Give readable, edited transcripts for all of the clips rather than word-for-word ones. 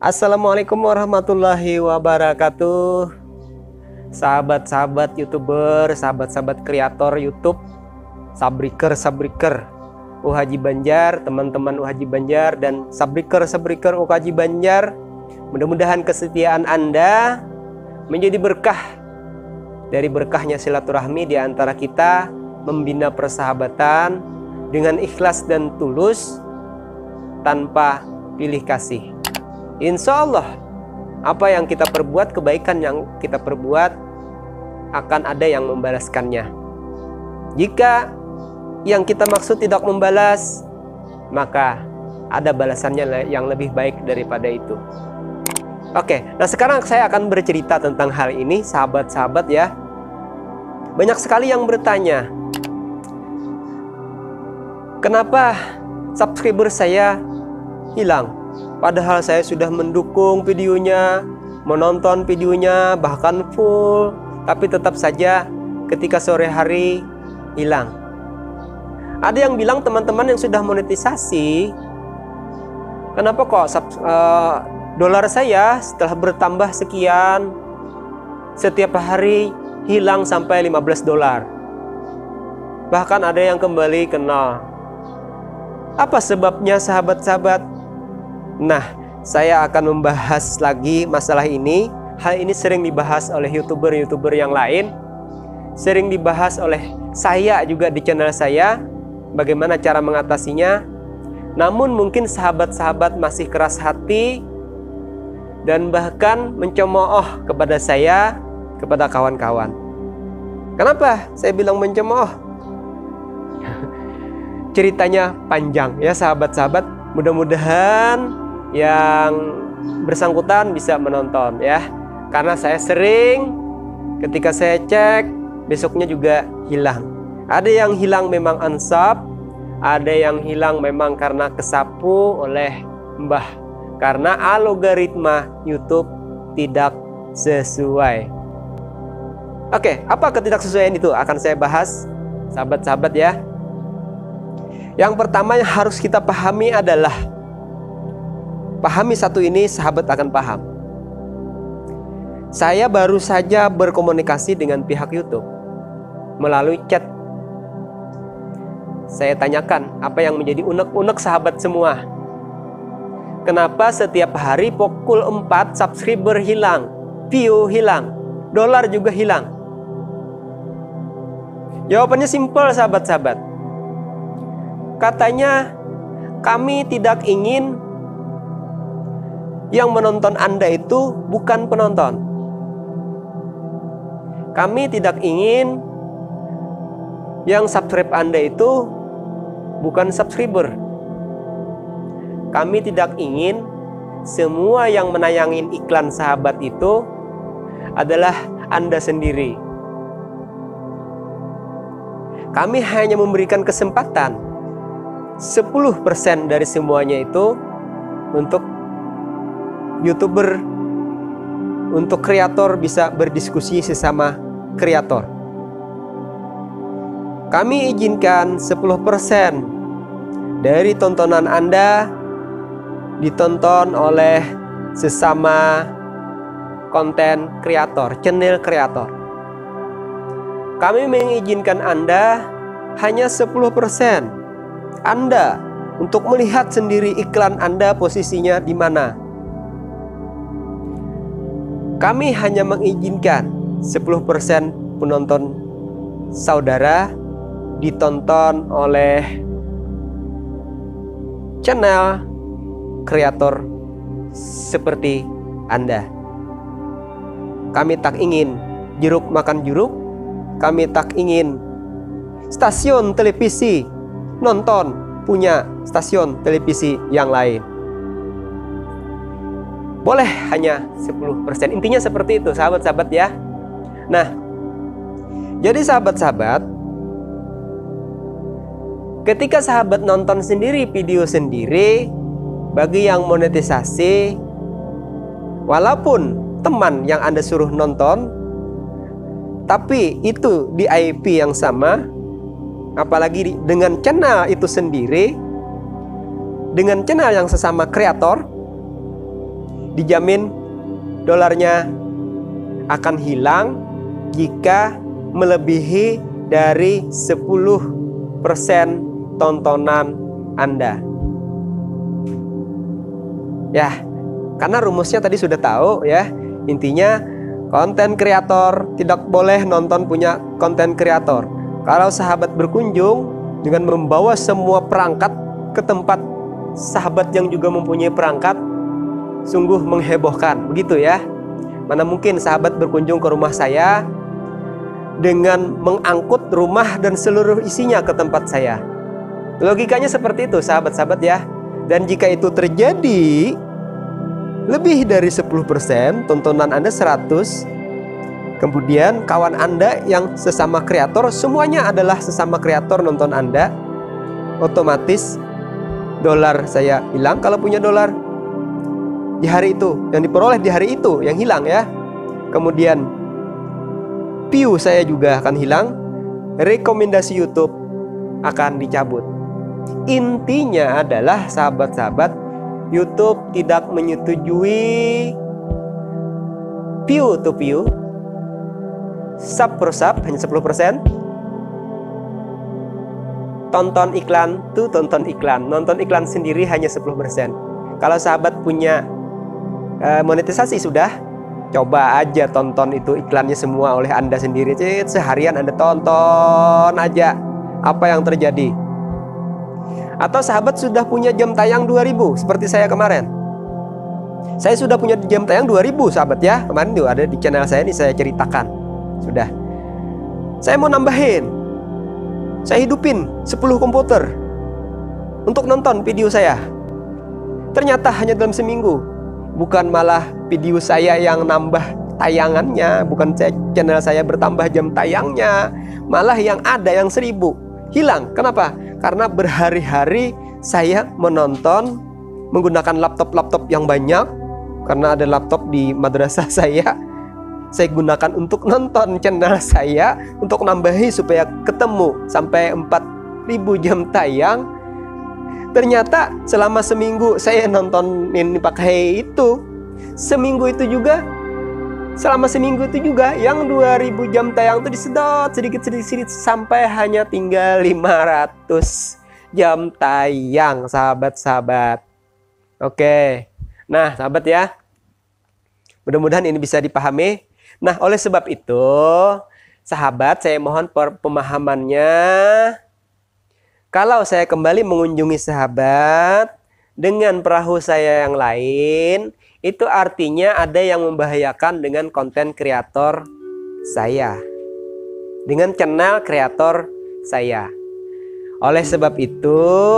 Assalamualaikum warahmatullahi wabarakatuh. Sahabat-sahabat YouTuber, sahabat-sahabat kreator YouTube, sabriker UHaji Banjar, teman-teman UHaji Banjar dan sabriker UHaji Banjar. Mudah-mudahan kesetiaan Anda menjadi berkah dari berkahnya silaturahmi di antara kita, membina persahabatan dengan ikhlas dan tulus tanpa pilih kasih. Insya Allah apa yang kita perbuat, kebaikan yang kita perbuat akan ada yang membalaskannya. Jika yang kita maksud tidak membalas, maka ada balasannya yang lebih baik daripada itu. Oke, nah sekarang saya akan bercerita tentang hal ini, sahabat-sahabat ya. Banyak sekali yang bertanya, kenapa subscriber saya hilang? Padahal saya sudah mendukung videonya, menonton videonya, bahkan full, tapi tetap saja ketika sore hari hilang. Ada yang bilang teman-teman yang sudah monetisasi, kenapa kok dolar saya setelah bertambah sekian, setiap hari hilang sampai 15 dolar. Bahkan ada yang kembali ke nol. Apa sebabnya sahabat-sahabat? Nah, saya akan membahas lagi masalah ini. Hal ini sering dibahas oleh YouTuber yang lain, sering dibahas oleh saya juga di channel saya, bagaimana cara mengatasinya. Namun mungkin sahabat-sahabat masih keras hati dan bahkan mencemooh kepada saya, kepada kawan-kawan. Kenapa saya bilang mencemooh? Ceritanya panjang ya sahabat-sahabat. Mudah-mudahan yang bersangkutan bisa menonton ya, karena saya sering ketika saya cek besoknya juga hilang. Ada yang hilang memang unsub, ada yang hilang memang karena kesapu oleh mbah, karena algoritma YouTube tidak sesuai. Oke, apa ketidaksesuaian itu akan saya bahas sahabat-sahabat ya. Yang pertama yang harus kita pahami adalah, pahami satu ini, sahabat akan paham. Saya baru saja berkomunikasi dengan pihak YouTube melalui chat. Saya tanyakan apa yang menjadi unek-unek sahabat semua. Kenapa setiap hari pukul 4 subscriber hilang, view hilang, dolar juga hilang? Jawabannya simpel sahabat-sahabat. Katanya kami tidak ingin yang menonton Anda itu bukan penonton. Kami tidak ingin yang subscribe Anda itu bukan subscriber. Kami tidak ingin semua yang menayangin iklan sahabat itu adalah Anda sendiri. Kami hanya memberikan kesempatan 10% dari semuanya itu untuk YouTuber, untuk kreator bisa berdiskusi sesama kreator. Kami izinkan 10% dari tontonan Anda ditonton oleh sesama konten kreator, channel kreator. Kami mengizinkan Anda hanya 10% Anda untuk melihat sendiri iklan Anda posisinya di mana. Kami hanya mengizinkan 10% penonton saudara ditonton oleh channel kreator seperti Anda. Kami tak ingin jeruk makan jeruk. Kami tak ingin stasiun televisi nonton punya stasiun televisi yang lain. Boleh hanya 10%. Intinya seperti itu sahabat-sahabat ya. Nah, jadi sahabat-sahabat, ketika sahabat nonton sendiri video sendiri, bagi yang monetisasi, walaupun teman yang Anda suruh nonton, tapi itu di IP yang sama, apalagi dengan channel itu sendiri, dengan channel yang sesama kreator, dijamin dolarnya akan hilang jika melebihi dari 10% tontonan Anda. Ya, karena rumusnya tadi sudah tahu ya. Intinya konten kreator tidak boleh nonton punya konten kreator. Kalau sahabat berkunjung dengan membawa semua perangkat ke tempat sahabat yang juga mempunyai perangkat, sungguh menghebohkan, begitu ya. Mana mungkin sahabat berkunjung ke rumah saya dengan mengangkut rumah dan seluruh isinya ke tempat saya. Logikanya seperti itu sahabat-sahabat ya. Dan jika itu terjadi lebih dari 10%, tontonan Anda 100, kemudian kawan Anda yang sesama kreator, semuanya adalah sesama kreator nonton Anda, otomatis dolar saya hilang kalau punya dolar di hari itu, yang diperoleh di hari itu yang hilang ya. Kemudian view saya juga akan hilang, rekomendasi YouTube akan dicabut. Intinya adalah sahabat-sahabat, YouTube tidak menyetujui view to view, sub per sub hanya 10%, tonton iklan to tonton iklan, nonton iklan sendiri hanya 10%. Kalau sahabat punya monetisasi sudah, coba aja tonton itu iklannya semua oleh Anda sendiri. Seharian Anda tonton aja apa yang terjadi. Atau sahabat sudah punya jam tayang 2000 seperti saya kemarin. Saya sudah punya jam tayang 2000 sahabat ya. Kemarin tuh ada di channel saya ini, saya ceritakan. Sudah. Saya mau nambahin. Saya hidupin 10 komputer untuk nonton video saya. Ternyata hanya dalam seminggu. Bukan malah video saya yang nambah tayangannya, bukan channel saya bertambah jam tayangnya, malah yang ada yang 1000 hilang. Kenapa? Karena berhari-hari saya menonton menggunakan laptop yang banyak. Karena ada laptop di madrasah saya gunakan untuk nonton channel saya, untuk nambahi supaya ketemu sampai 4000 jam tayang. Ternyata selama seminggu saya nontonin pakai itu. Selama seminggu itu juga yang 2000 jam tayang itu disedot sedikit-sedikit sampai hanya tinggal 500 jam tayang sahabat-sahabat. Oke. Nah sahabat ya, mudah-mudahan ini bisa dipahami. Nah oleh sebab itu sahabat, saya mohon pemahamannya. Kalau saya kembali mengunjungi sahabat dengan perahu saya yang lain, itu artinya ada yang membahayakan dengan konten kreator saya, dengan channel kreator saya. Oleh sebab itu,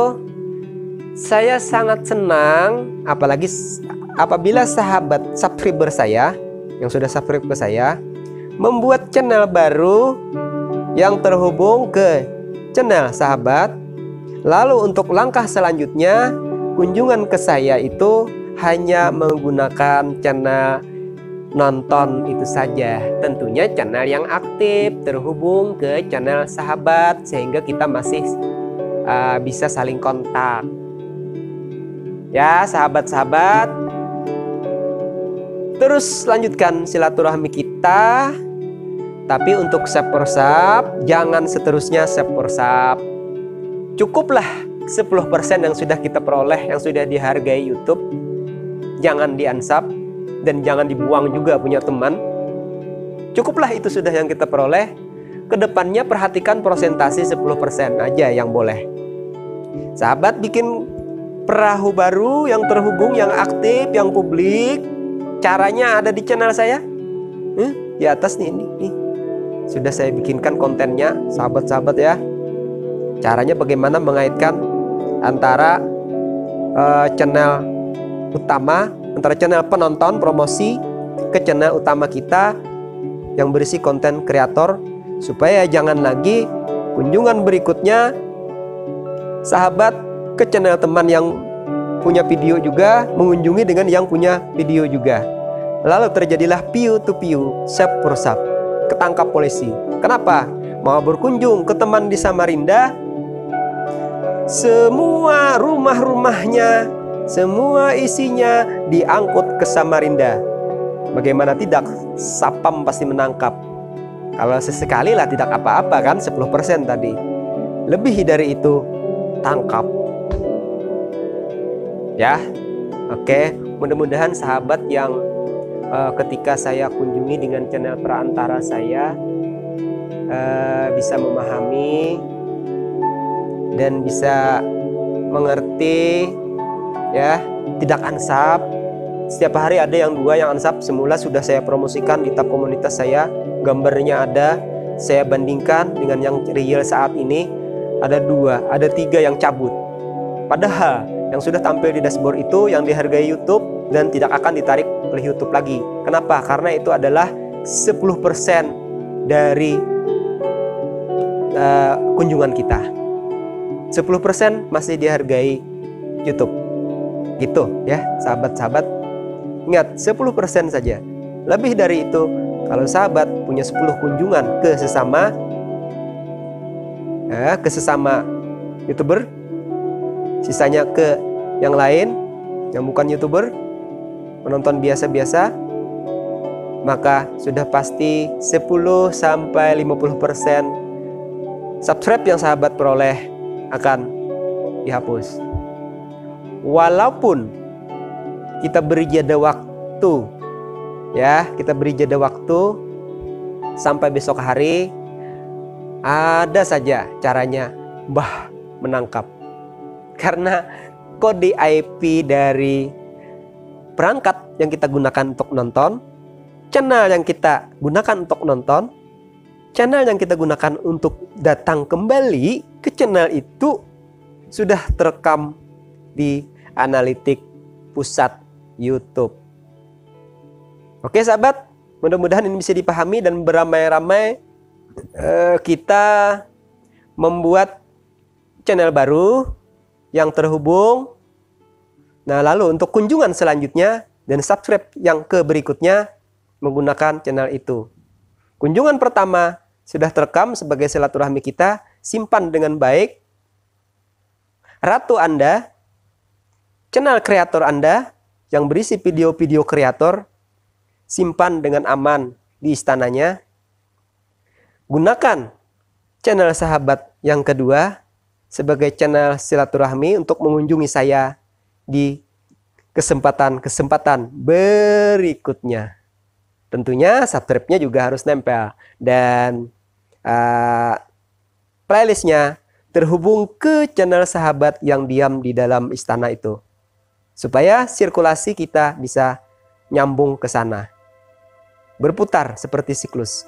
saya sangat senang apalagi apabila sahabat subscriber saya yang sudah subscribe ke saya membuat channel baru yang terhubung ke channel sahabat. Lalu untuk langkah selanjutnya, kunjungan ke saya itu hanya menggunakan channel nonton itu saja. Tentunya channel yang aktif terhubung ke channel sahabat, sehingga kita masih bisa saling kontak. Ya sahabat-sahabat, terus lanjutkan silaturahmi kita. Tapi untuk sub per sub, jangan seterusnya sub per sub. Cukuplah 10% yang sudah kita peroleh, yang sudah dihargai YouTube. Jangan di-unsub dan jangan dibuang juga punya teman. Cukuplah itu sudah yang kita peroleh. Kedepannya perhatikan persentase 10% aja yang boleh. Sahabat bikin perahu baru yang terhubung, yang aktif, yang publik. Caranya ada di channel saya. Di atas nih. Sudah saya bikinkan kontennya, sahabat-sahabat ya. Caranya bagaimana mengaitkan antara channel utama, antara channel penonton promosi ke channel utama kita yang berisi konten kreator, supaya jangan lagi kunjungan berikutnya sahabat ke channel teman yang punya video juga mengunjungi dengan yang punya video juga. Lalu terjadilah view to view, sub per sub, ketangkap polisi. Kenapa? Mau berkunjung ke teman di Samarinda, semua rumah-rumahnya, semua isinya diangkut ke Samarinda. Bagaimana tidak, Sapam pasti menangkap. Kalau sesekali lah tidak apa-apa kan, 10% tadi. Lebih dari itu, tangkap. Ya, oke. Mudah-mudahan sahabat yang ketika saya kunjungi dengan channel perantara saya bisa memahami dan bisa mengerti, ya, tidak ansap. Setiap hari ada yang 2 yang ansap. Semula sudah saya promosikan di tab komunitas saya, gambarnya ada. Saya bandingkan dengan yang real saat ini, ada 2, ada 3 yang cabut. Padahal yang sudah tampil di dashboard itu yang dihargai YouTube dan tidak akan ditarik oleh YouTube lagi. Kenapa? Karena itu adalah 10% dari kunjungan kita. 10% masih dihargai YouTube. Gitu ya, sahabat-sahabat. Ingat, 10% saja. Lebih dari itu, kalau sahabat punya 10 kunjungan ke sesama YouTuber, sisanya ke yang lain yang bukan YouTuber, penonton biasa-biasa, maka sudah pasti 10-50% subscribe yang sahabat peroleh akan dihapus. Walaupun kita beri jeda waktu, ya, kita beri jeda waktu sampai besok hari, ada saja caranya Mbah menangkap. Karena kode IP dari perangkat yang kita gunakan untuk nonton, channel yang kita gunakan untuk nonton, channel yang kita gunakan untuk datang kembali ke channel itu sudah terekam di analitik pusat YouTube. Oke sahabat, mudah-mudahan ini bisa dipahami dan beramai-ramai kita membuat channel baru yang terhubung. Nah, lalu untuk kunjungan selanjutnya dan subscribe yang ke berikutnya menggunakan channel itu. Kunjungan pertama sudah terekam sebagai silaturahmi kita, simpan dengan baik. Ratu Anda, channel kreator Anda yang berisi video-video kreator, simpan dengan aman di istananya. Gunakan channel sahabat yang kedua sebagai channel silaturahmi untuk mengunjungi saya di kesempatan-kesempatan berikutnya. Tentunya subscribe-nya juga harus nempel dan playlistnya terhubung ke channel sahabat yang diam di dalam istana itu, supaya sirkulasi kita bisa nyambung ke sana, berputar seperti siklus.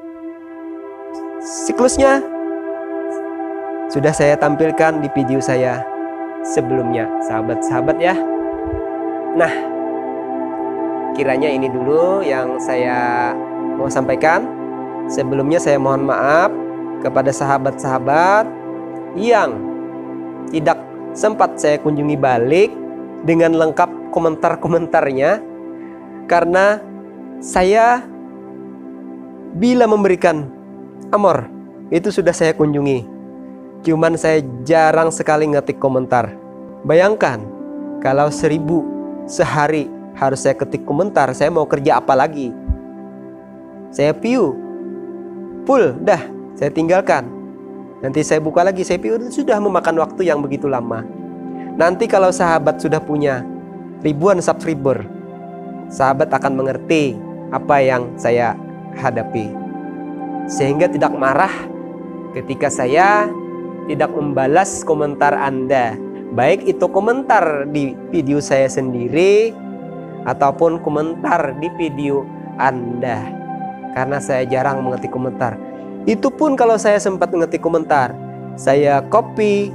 Siklusnya sudah saya tampilkan di video saya sebelumnya, sahabat-sahabat ya. Nah, kiranya ini dulu yang saya mau sampaikan. Sebelumnya saya mohon maaf kepada sahabat-sahabat yang tidak sempat saya kunjungi balik dengan lengkap komentar-komentarnya, karena saya bila memberikan amor itu sudah saya kunjungi, cuman saya jarang sekali ngetik komentar. Bayangkan kalau 1000 sehari harus saya ketik komentar, saya mau kerja apa lagi? Saya view full, dah saya tinggalkan. Nanti saya buka lagi, saya view, sudah memakan waktu yang begitu lama. Nanti kalau sahabat sudah punya ribuan subscriber, sahabat akan mengerti apa yang saya hadapi, sehingga tidak marah ketika saya tidak membalas komentar Anda, baik itu komentar di video saya sendiri ataupun komentar di video Anda, karena saya jarang mengetik komentar. Itu pun kalau saya sempat mengetik komentar, saya copy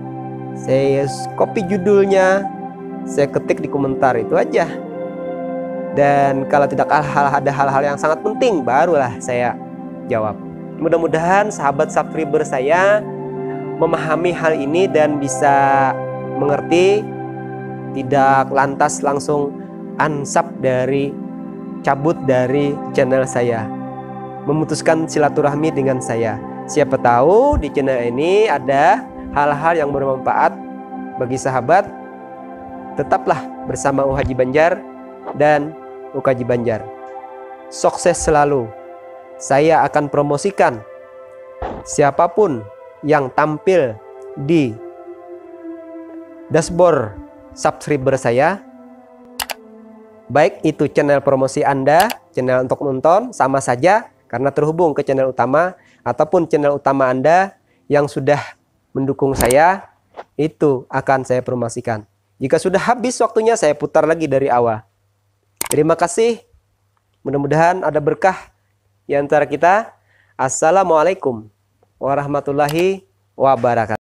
judulnya, saya ketik di komentar itu aja. Dan kalau tidak ada hal-hal yang sangat penting, barulah saya jawab. Mudah-mudahan sahabat subscriber saya memahami hal ini dan bisa mengerti, tidak lantas langsung unsub cabut dari channel saya, memutuskan silaturahmi dengan saya. Siapa tahu di channel ini ada hal-hal yang bermanfaat bagi sahabat tetaplah bersama UHaji Banjar dan UKaji Banjar. Sukses selalu. Saya akan promosikan siapapun yang tampil di dashboard subscriber saya, baik itu channel promosi Anda, channel untuk nonton, sama saja karena terhubung ke channel utama, ataupun channel utama Anda yang sudah mendukung saya, itu akan saya promosikan. Jika sudah habis waktunya, saya putar lagi dari awal. Terima kasih. Mudah-mudahan ada berkah di antara kita. Assalamualaikum warahmatullahi wabarakatuh.